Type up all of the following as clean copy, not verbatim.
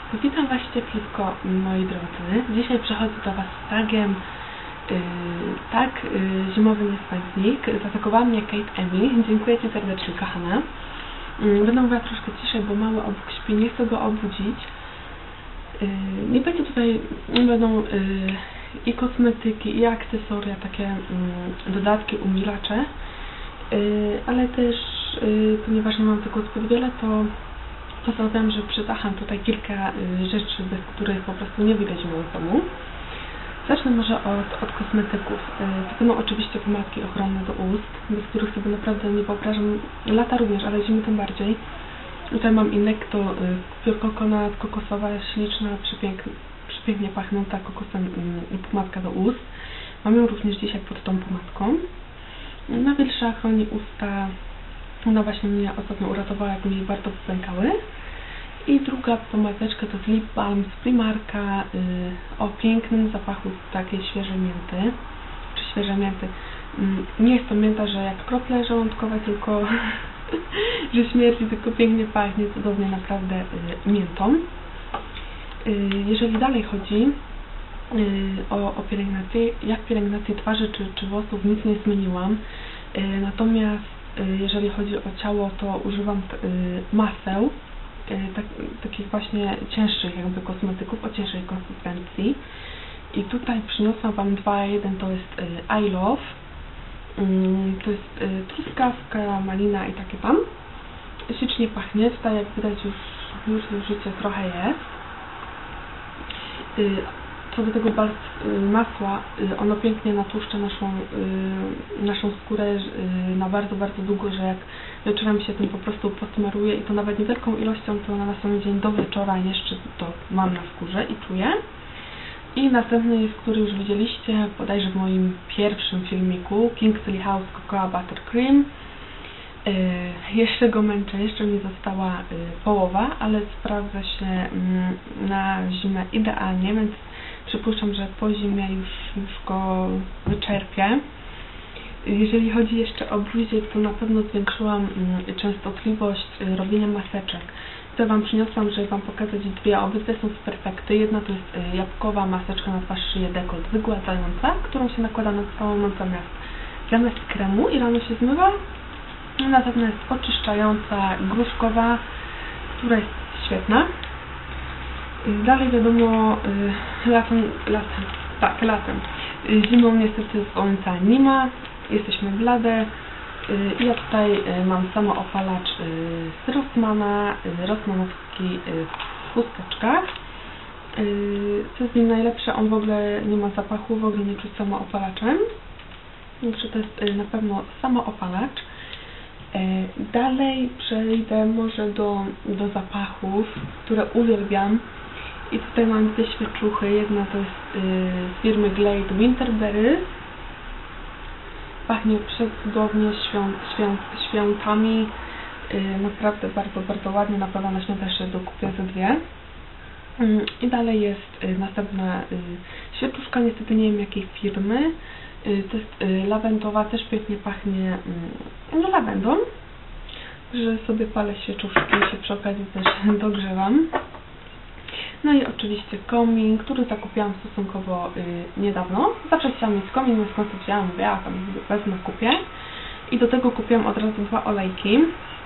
Witam Was cieplutko, moi drodzy. Dzisiaj przychodzę do Was z tagiem zimowy niespaźnik. Zaatakowała mnie Kate Emi. Dziękuję Ci serdecznie, kochana. Będę mówiła troszkę ciszej, bo mały obok śpi. Nie chcę go obudzić. Nie będzie tutaj, będą i kosmetyki, i akcesoria, takie dodatki, umilacze. Ale też, ponieważ nie mam tego zbyt wiele, to postanowiłam, że przytacham tutaj kilka rzeczy, bez których po prostu nie widać w moim domu. Zacznę może od kosmetyków. To będą oczywiście pomadki ochronne do ust, bez których sobie naprawdę nie wyobrażam. Lata również, ale zimy tym bardziej. Tutaj mam Inekto Pure Coconut, kokosowa, śliczna, przepięknie pachnąca kokosem pomadka do ust. Mam ją również dzisiaj pod tą pomadką. Nawilsza chroni usta. Ona właśnie mnie ostatnio uratowała, jak mi bardzo popękały. I druga pomadeczka to jest Lip Balm z Primarka o pięknym zapachu takiej świeżej mięty. Czy świeżej mięty. Nie jest to mięta, że jak krople żołądkowe, tylko że śmierdzi, tylko pięknie pachnie, cudownie naprawdę miętą. Jeżeli dalej chodzi o pielęgnację, jak pielęgnację twarzy czy włosów nic nie zmieniłam. Natomiast jeżeli chodzi o ciało, to używam maseł, takich właśnie cięższych jakby kosmetyków, o cięższej konsystencji. I tutaj przyniosłam Wam dwa. Jeden to jest I Love, to jest truskawka, malina i takie tam. Ślicznie pachnie, tutaj jak widać już życie trochę jest. Co do tego masła, ono pięknie natłuszcza naszą skórę na bardzo, bardzo długo, że jak wieczorem się tym po prostu posmaruję i to nawet niewielką ilością, to na sam dzień do wieczora jeszcze to mam na skórze i czuję. I następny jest, który już widzieliście bodajże w moim pierwszym filmiku, Kingsley House Cocoa Butter Cream. Jeszcze go męczę, jeszcze mi została połowa, ale sprawdza się na zimę idealnie, więc przypuszczam, że po zimie już go wyczerpię. Jeżeli chodzi jeszcze o buzię, to na pewno zwiększyłam częstotliwość robienia maseczek. Tutaj Wam przyniosłam, żeby Wam pokazać dwie. Obydwie są z Perfekty. Jedna to jest jabłkowa maseczka na twarz, szyję, dekolt wygładzająca, którą się nakłada na całą noc zamiast kremu i rano się zmywa. Następna jest oczyszczająca, gruszkowa, która jest świetna. Dalej wiadomo, latem. Zimą niestety słońca nie ma, jesteśmy blade. Ja tutaj mam samoopalacz z Rossmana, rossmanowski w chusteczkach. Co jest w nim najlepsze, on w ogóle nie ma zapachu, w ogóle nie czuć samoopalaczem. Także to jest na pewno samoopalacz. Dalej przejdę może do zapachów, które uwielbiam. I tutaj mam dwie świeczuchy. Jedna to jest z firmy Glade Winterberry. Pachnie przecudownie, świątami. Naprawdę bardzo, bardzo ładnie. Na pewno na święta jeszcze dokupię ze dwie. I dalej jest następna świeczuszka. Niestety nie wiem jakiej firmy. To jest lawendowa, też pięknie pachnie lawendą. Że sobie palę świeczuszki i się przy okazji też dogrzewam. No i oczywiście komin, który zakupiłam stosunkowo niedawno. Zawsze chciałam mieć komin, więc skąd wzięłam, mówię, ja tam wezmę, kupię. I do tego kupiłam od razu dwa olejki.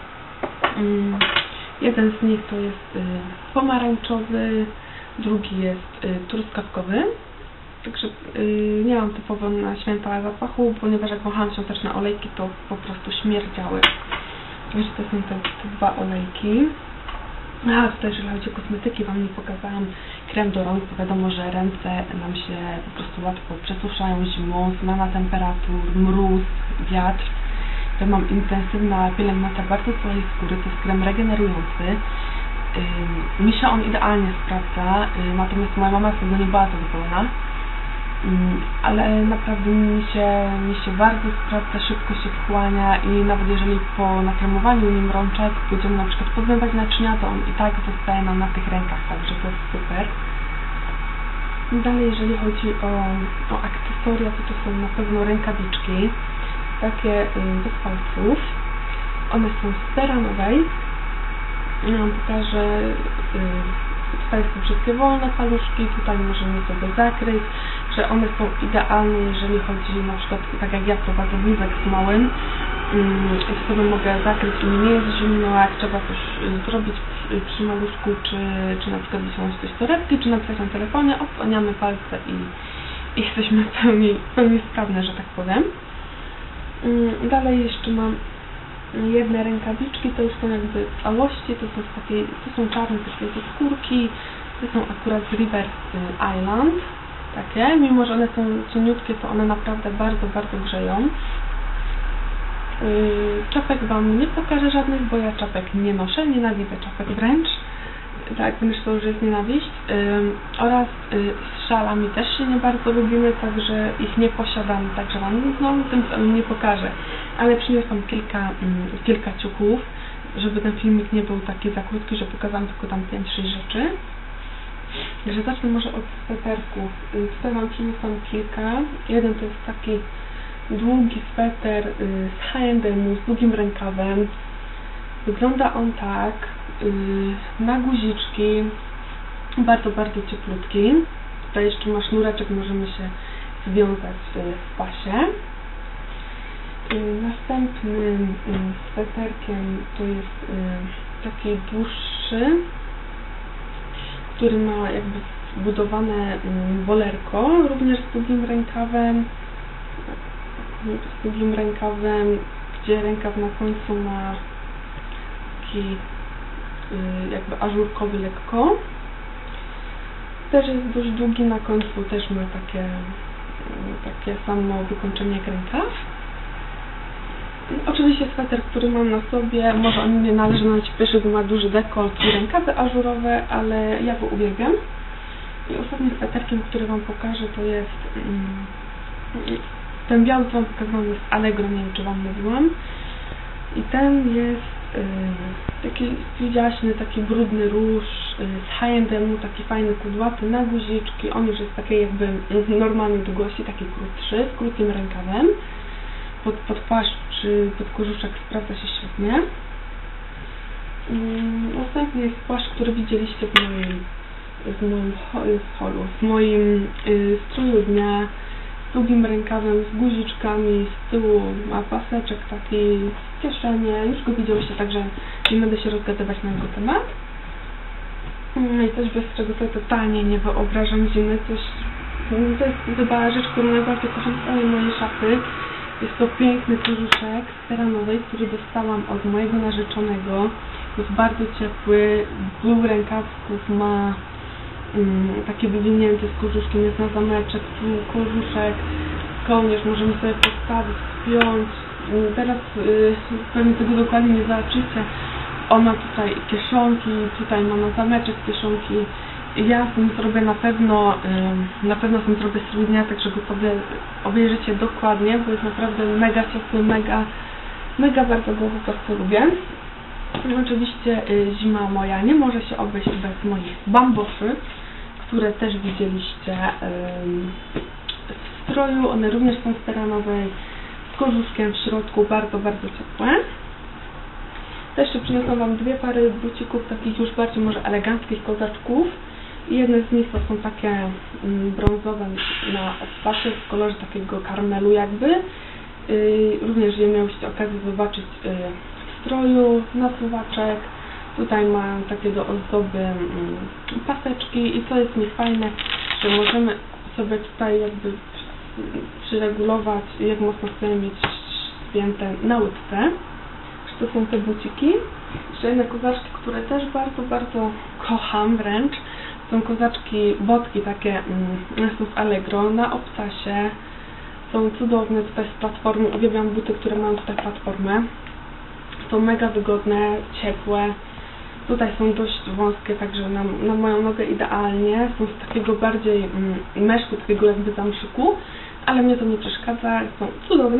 Jeden z nich to jest pomarańczowy, drugi jest truskawkowy. Także nie mam typowo na święta zapachu, ponieważ jak wąchałam świąteczne olejki, to po prostu śmierdziały. Także to są te dwa olejki. A tutaj jeżeli chodzi o kosmetyki, Wam nie pokazałam krem do rąk, bo wiadomo, że ręce nam się po prostu łatwo przesuszają zimą, zmiana temperatur, mróz, wiatr. Ja mam intensywna pielęgnacja bardzo całej skóry, to jest krem regenerujący. Mi się on idealnie sprawdza, natomiast moja mama z tego nie była zadowolona. Ale naprawdę mi się bardzo sprawdza, szybko się wchłania i nawet jeżeli po nakremowaniu nim rączek będziemy na przykład pozmywać naczynia, to on i tak zostaje nam na tych rękach, także to jest super. Dalej jeżeli chodzi o akcesoria, to są na pewno rękawiczki, takie bez palców. One są z ceranowej. Ja Wam pokażę tutaj są wszystkie wolne paluszki, tutaj możemy sobie zakryć, że one są idealne, jeżeli chodzi na przykład, tak jak ja prowadzę wózek z małym, i sobie mogę zakryć i mi nie jest zimno, jak trzeba coś zrobić przy maluszku, czy na przykład wyciągnąć coś z torebki, czy napisać na telefonie, odsłaniamy palce i jesteśmy pełni sprawne, że tak powiem. Dalej jeszcze mam jedne rękawiczki, to już są jakby w całości, to są czarne takie skórki, to są akurat z River Island, takie, mimo że one są cieniutkie, to one naprawdę bardzo, bardzo grzeją. Czapek Wam nie pokażę żadnych, bo ja czapek nie noszę, nienawidzę czapek wręcz, tak, wręcz to już jest nienawiść. Oraz z szalami też się nie bardzo lubimy, także ich nie posiadam, także Wam tym nie pokażę. Ale przyniosłam kilka ciuchów, żeby ten filmik nie był taki za krótki, że pokazałam tylko tam 5-6 rzeczy. Także zacznę może od sweterków. Tutaj Wam przyniosłam kilka. Jeden to jest taki długi sweter z H&M, z długim rękawem. Wygląda on tak, na guziczki, bardzo, bardzo cieplutki. Tutaj jeszcze ma sznureczek, możemy się związać w pasie. Następnym sweterkiem to jest taki dłuższy, który ma jakby zbudowane bolerko, również z długim rękawem, gdzie rękaw na końcu ma taki jakby ażurkowy lekko. Też jest dość długi, na końcu też ma takie samo wykończenie jak rękaw. Oczywiście sweter, który mam na sobie, może on nie należy na pierwszy, bo ma duży dekolt i rękawy ażurowe, ale ja go uwielbiam. I ostatnim sweterkiem, który Wam pokażę, to jest ten biały, co Wam pokazałam, jest Allegro, nie wiem, czy Wam mówiłam. I ten jest taki widziałaśny, taki brudny róż z H&M, taki fajny, kudłaty, na guziczki. On już jest takiej jakby normalnej długości, taki krótszy, z krótkim rękawem. Pod płaszcz czy pod kożuszek sprawdza się świetnie. Następnie jest płaszcz, który widzieliście w moim stroju dnia, z długim rękawem, z guziczkami, z tyłu ma paseczek taki, kieszenie, już go widzieliście, także nie będę się rozgadywać na jego temat. I coś, bez czego sobie totalnie nie wyobrażam zimy, to jest chyba rzecz, którą najbardziej kocham w całej mojej szafy. Jest to piękny kożuszek z ceranowej, który dostałam od mojego narzeczonego. Jest bardzo ciepły, dół rękawków ma takie wywinięte z kożuszkiem, jest na zameczek, tu kożuszek, kołnierz możemy sobie postawić, spiąć. Teraz pewnie tego dokładnie nie zobaczycie. On ma tutaj kieszonki, tutaj ma na zameczek kieszonki. Ja z tym zrobię na pewno z tym zrobię strój dnia, tak żeby sobie obejrzycie dokładnie, bo jest naprawdę mega ciepły, mega bardzo go po prostu lubię. I oczywiście zima moja nie może się obejść bez moich bamboszy, które też widzieliście w stroju. One również są z terenowej, z kożuszkiem w środku, bardzo, bardzo ciepłe. Też jeszcze przyniosłam Wam dwie pary bucików, takich już bardziej może eleganckich kozaczków. Jedne z nich to są takie brązowe na obpasie w kolorze takiego karmelu jakby. Również je miałyście okazję zobaczyć w stroju, nasuwaczek. Tutaj ma takie do ozdoby paseczki i co jest niefajne, że możemy sobie tutaj jakby przyregulować, jak mocno chcemy mieć spięte na łydce. To są te buciki. Jeszcze jedne kozaczki, które też bardzo, bardzo kocham wręcz. Są kozaczki, botki takie z Allegro na obcasie. Są cudowne, tutaj z platformy. Uwielbiam buty, które mają tutaj platformę. Są mega wygodne, ciepłe. Tutaj są dość wąskie, także na moją nogę idealnie. Są z takiego bardziej meszku, takiego jakby zamszyku, ale mnie to nie przeszkadza. Są cudowne.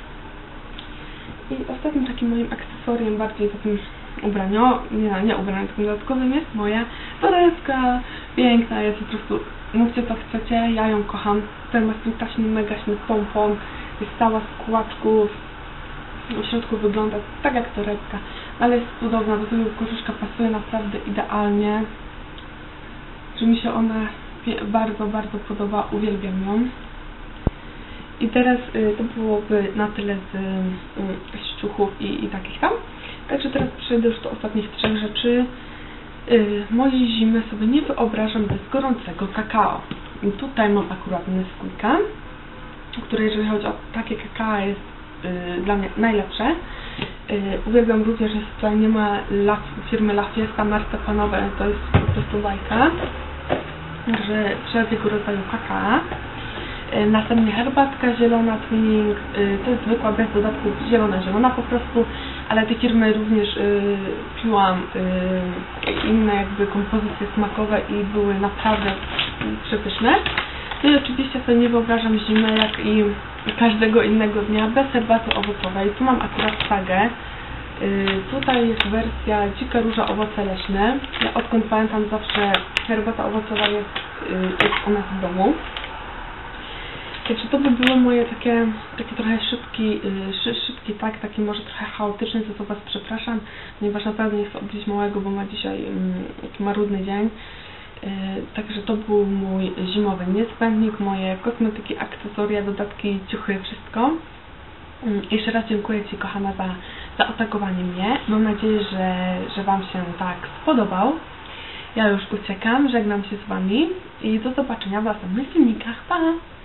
I ostatnim takim moim akcesoriem, bardziej takim nie ubraniu, takim dodatkowym jest moja torebka. Piękna jest, po prostu mówcie co chcecie, ja ją kocham. Tutaj ma z tym taśnym, mega śny pompon, jest cała z kółaczków, w środku wygląda tak jak torebka, ale jest cudowna, do tego kożuszka pasuje naprawdę idealnie. że mi się ona bardzo, bardzo podoba, uwielbiam ją. I teraz to byłoby na tyle z ciuchów i takich tam. Także teraz przejdę już do ostatnich 3 rzeczy. Mojej zimy sobie nie wyobrażam bez gorącego kakao. I tutaj mam akurat Nesquika, które jeżeli chodzi o takie kakao jest dla mnie najlepsze. Uwielbiam również, że tutaj nie ma firmy La Fiesta, marcepanowe, to jest po prostu bajka, że wszelkiego rodzaju kakao. Następnie herbatka zielona Twinning, to jest zwykła bez dodatków, zielona po prostu, ale te firmy również piłam inne jakby kompozycje smakowe i były naprawdę przepyszne. No i oczywiście sobie nie wyobrażam zimy, jak i każdego innego dnia bez herbaty owocowej. Tu mam akurat sagę. Tutaj jest wersja dzika róża, owoce leśne. Ja odkąd pamiętam zawsze herbata owocowa jest u nas w domu. Także to by było moje takie trochę szybki tak, taki może trochę chaotyczny, za co Was przepraszam, ponieważ naprawdę nie chcę obudzić małego, bo ma dzisiaj taki marudny dzień. Także to był mój zimowy niezbędnik, moje kosmetyki, akcesoria, dodatki, ciuchy, wszystko. Jeszcze raz dziękuję Ci, kochana, za atakowanie mnie. Mam nadzieję, że Wam się tak spodobał. Ja już uciekam, żegnam się z Wami i do zobaczenia w następnych filmikach. Pa!